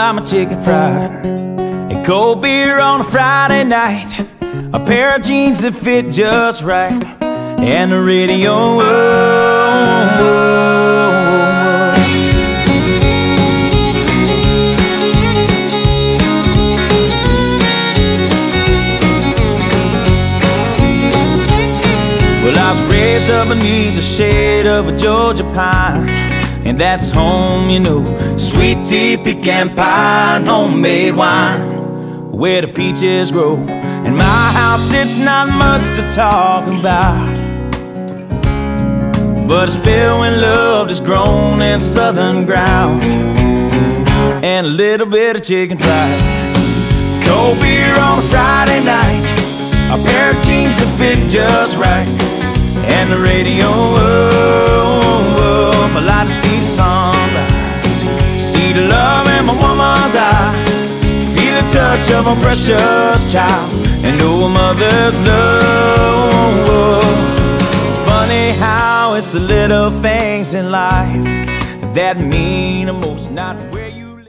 got my chicken fried and cold beer on a Friday night, a pair of jeans that fit just right, and the radio. Well, I was raised up beneath the shade of a Georgia pine, and that's home, you know. Sweet tea, pecan pie, and homemade wine, where the peaches grow. In my house it's not much to talk about, but it's filled when love is grown in southern ground, and a little bit of chicken fried, cold beer on a Friday night, a pair of jeans that fit just right, and the radio up. I like to see the sunrise, see the love in my woman's eyes, feel the touch of a precious child, and know a mother's love. It's funny how it's the little things in life that mean the most, not